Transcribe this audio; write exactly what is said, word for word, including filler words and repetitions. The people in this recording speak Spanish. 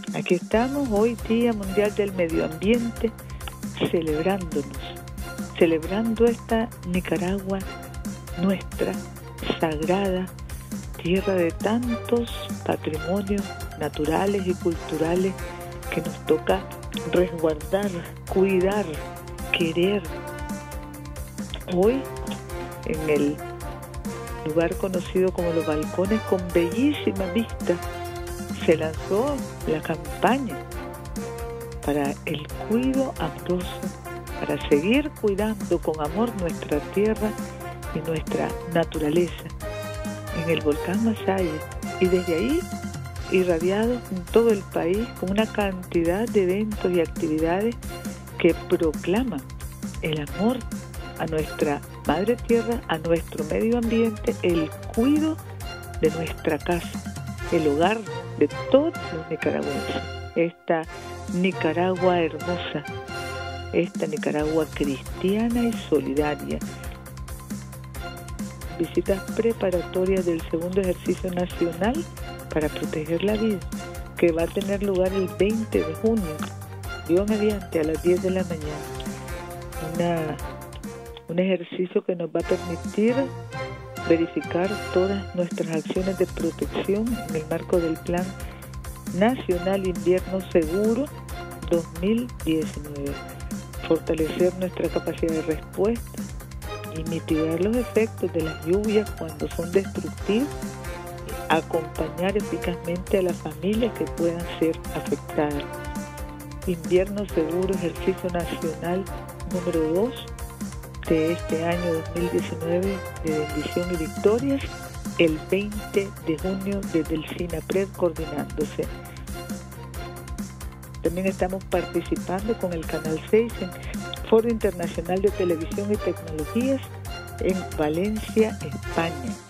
Aquí estamos hoy, Día Mundial del Medio Ambiente, celebrándonos, celebrando esta Nicaragua nuestra, sagrada, tierra de tantos patrimonios naturales y culturales que nos toca resguardar, cuidar, querer. Hoy, en el lugar conocido como Los Balcones, con bellísima vista, se lanzó la campaña para el cuidado amoroso, para seguir cuidando con amor nuestra tierra y nuestra naturaleza, en el volcán Masaya, y desde ahí irradiado en todo el país con una cantidad de eventos y actividades que proclaman el amor a nuestra madre tierra, a nuestro medio ambiente, el cuidado de nuestra casa, el hogar de todos los nicaragüenses. Esta Nicaragua hermosa, esta Nicaragua cristiana y solidaria. Visitas preparatorias del segundo ejercicio nacional para proteger la vida, que va a tener lugar el veinte de junio, Dios mediante, a las diez de la mañana. Una, un ejercicio que nos va a permitir verificar todas nuestras acciones de protección en el marco del Plan Nacional Invierno Seguro dos mil diecinueve, fortalecer nuestra capacidad de respuesta y mitigar los efectos de las lluvias cuando son destructivas, acompañar eficazmente a las familias que puedan ser afectadas. Invierno Seguro, ejercicio nacional número dos de este año dos mil diecinueve de bendición y victorias, el veinte de junio desde el SINAPRED coordinándose. También estamos participando con el Canal seis en Foro Internacional de Televisión y Tecnologías en Valencia, España.